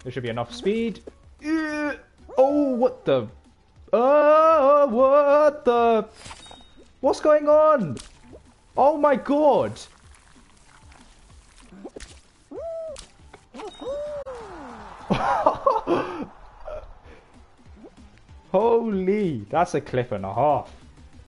There should be enough speed. Oh, what the? Oh, what the? What's going on? Oh my god! Holy, that's a clip and a half.